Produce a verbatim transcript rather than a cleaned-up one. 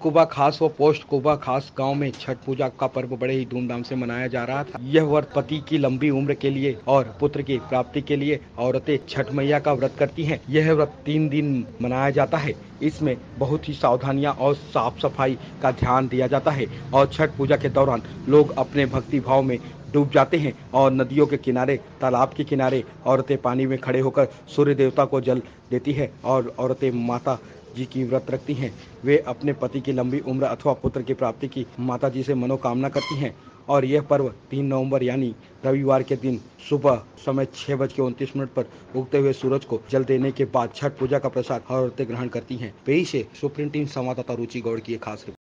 कुबा खास व पोस्ट कुबा खास गांव में छठ पूजा का पर्व बड़े ही धूमधाम से मनाया जा रहा था। यह व्रत पति की लंबी उम्र के लिए और पुत्र की प्राप्ति के लिए औरतें छठ मैया का व्रत करती हैं। यह व्रत तीन दिन मनाया जाता है। इसमें बहुत ही सावधानियां और साफ सफाई का ध्यान दिया जाता है और छठ पूजा के दौरान लोग अपने भक्ति भाव में डूब जाते हैं और नदियों के किनारे, तालाब के किनारे औरतें पानी में खड़े होकर सूर्य देवता को जल देती है और औरतें माता जी की व्रत रखती हैं। वे अपने पति की लंबी उम्र अथवा पुत्र की प्राप्ति की माता जी से मनोकामना करती हैं और यह पर्व तीन नवंबर यानी रविवार के दिन सुबह समय छह बज के उनतीस मिनट पर उगते हुए सूरज को जल देने के बाद छठ पूजा का प्रसाद औरतें ग्रहण करती हैं। पेश है सुप्रीम टीम संवाददाता रुचि गौड़ की एक खास रिपोर्ट।